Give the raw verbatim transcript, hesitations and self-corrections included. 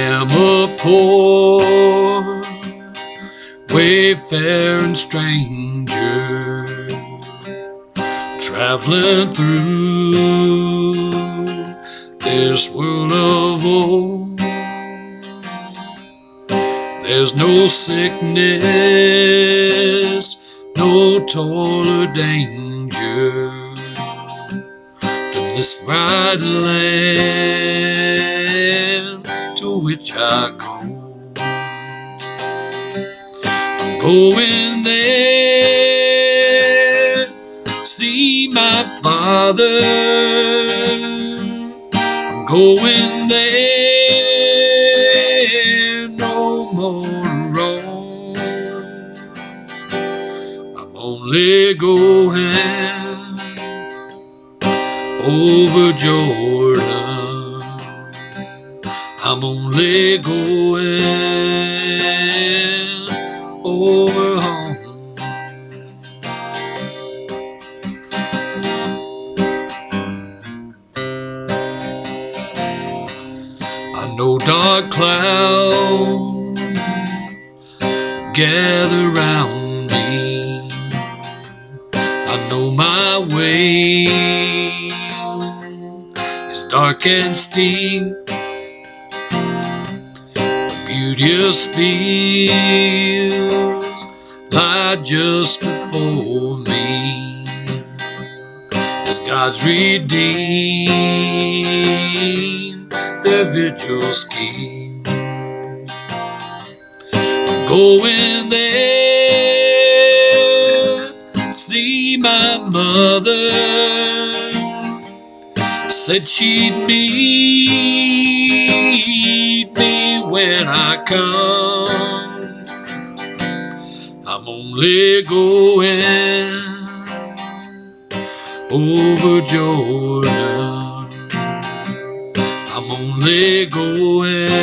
am a poor wayfaring stranger, traveling through this world of old. There's no sickness, no toil or danger to this bright land to which I go. I'm going there, see my Father. I'm going there, no more roam. I'm only going over Jordan. I'm only going over home. I know dark clouds gather round me. I know my way is dark and steep. Beauteous fields lie just before me as God's redeemed their vigils keep. I'm going there, see my mother. Said she'd meet me when I come. I'm only going over Jordan. I'm only going